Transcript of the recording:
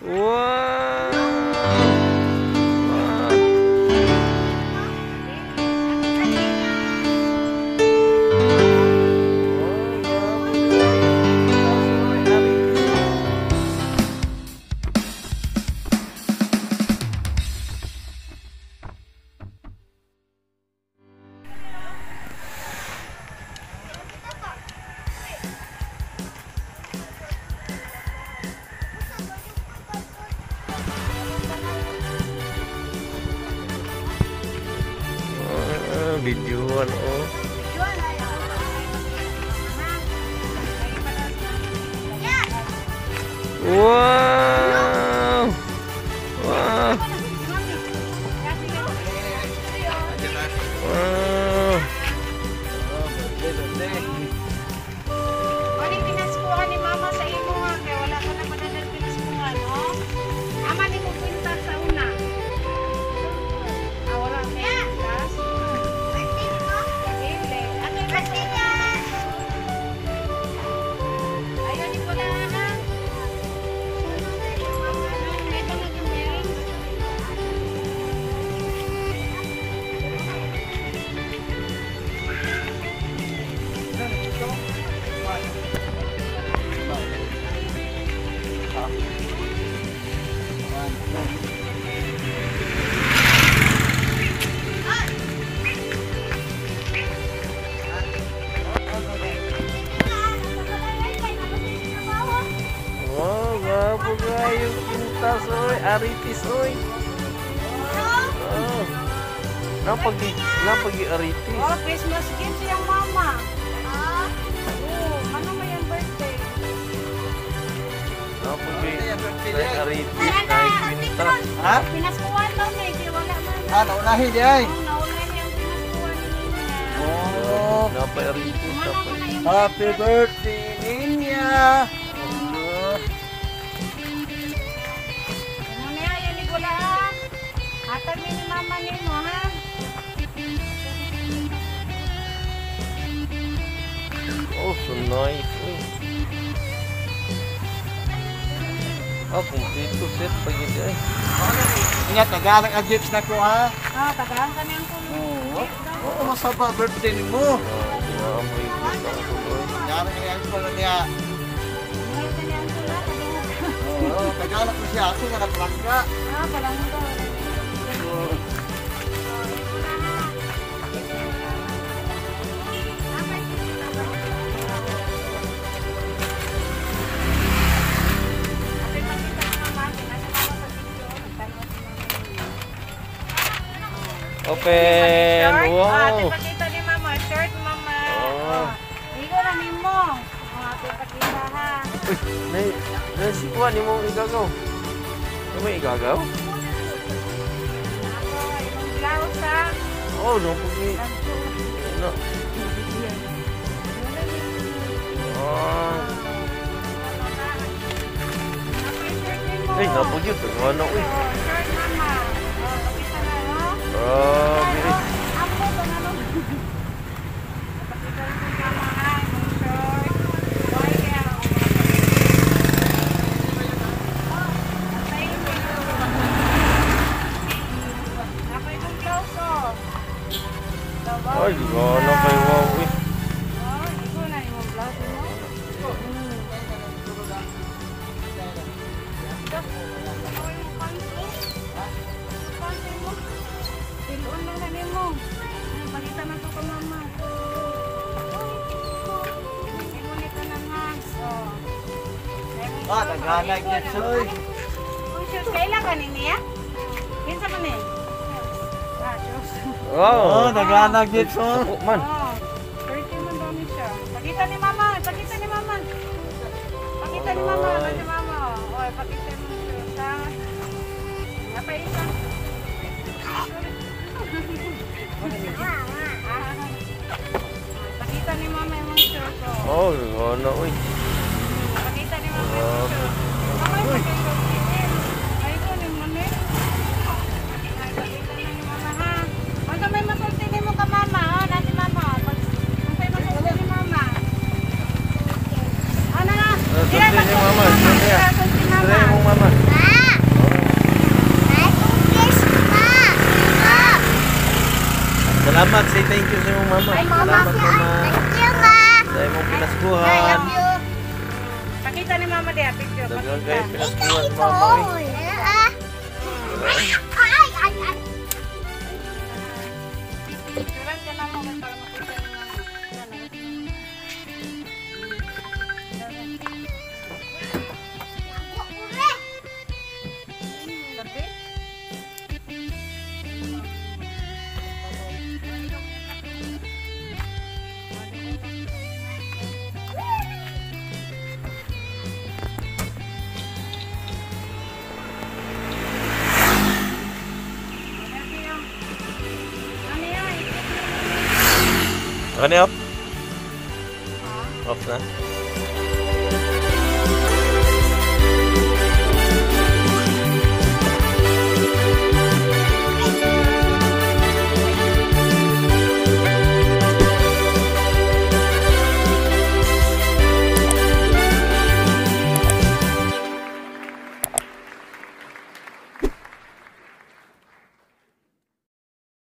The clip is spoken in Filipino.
Videoan oh. Wow. Wow. Wow. Ano yung pinaskuhan ni mama sa imo nga? Kaya wala ka na madadal pinaskuhan, no? Ama ni mo pinta sa una. Wala ka yung pintas. Ayaw ni pala ha. Ito na yung bearing. Wow, gapo kayo pintas oy, aritis oy. Oh. Napagi aritis. Oh, Christmas gift siyang mama. Oh, ano mo yung birthday? Napagi aritis kahit pintas. Ha? Pinaskuhan daw na, kaya wala man. Naunahin di ay. Naulay yung pinaskuhan niya. Oh, Napa aritis Ano napa. mo na yung happy birthday Ninya. ano na yan, ni Gula ha? Hatag ni mama ni mo ha? Oh, so nice. Oy. Oh, kompleto set pagi ay. Ingat nagalang ang gifts na ko ha. Tagaan ka na yung kulong. Oo, masaba birthday ni mo. Amoy ko na ako oy. Nagalang ang ko niya. Ngayon ka na yung kulong. Oo, nagalang ko siya ako nga plaka. Palang mo daw. Open. Wow. Pakita ni mama, shirt mama. Oh. Igo na ni mo. Pakita ha. Uy, nasi kuha ni mo igagaw. May igagaw? Yung blouse ha. Oh, no pagi. No. Oh. Ay, napagi to. Ano uy? Shirt mama. Pakita na no. Grabe. Ako ba na no? Pakita rin sa mama ha. Yung shirt. Boy kaya. Ako yung blouse oh. Ay, gano'n kayo wow eh. Oh, ito na yung blouse mo. Tilon lang na nimo. Balita na to ka mama. Imunit na ng hands. Nagalang gifts oy. Kung shoes, kailan ka niya? Kinsa man eh? Shoes. Wow. Nagalang gifts oh. Ako man. 13 man daw ni siya. Pakita ni mama. Pakita ni mama. Pakita ni mama. Pakita ni mama. Oy, pakita mo yung shoes ha. Apa isa? Pakita ni mama yung shoes oh. Oh, gano'n uy. Pakita ni mama yung shoes. Mama yung shoes. Ay, ito ni mama. Pakita na ni mama ha. Basta may masulti ni mo ka mama ha. Nati mama. Basta may masulti ni mama. Ano na? Masulti ni mama. Masulti ni mama. Try mo mama. Salamat, say thank you sa iyong mama. Ay, mama. Salamat, mama. Thank you, ma. Dahil mong I pinaskuhan. love you. Pakita ni mama dia picture. Dagang Pakita. kayo pinaskuhan, Ito. mama. Ay, ay, ay. Picturean ka na mo para makita ni mama. Sabi? Ano yun? Ano off? Off na?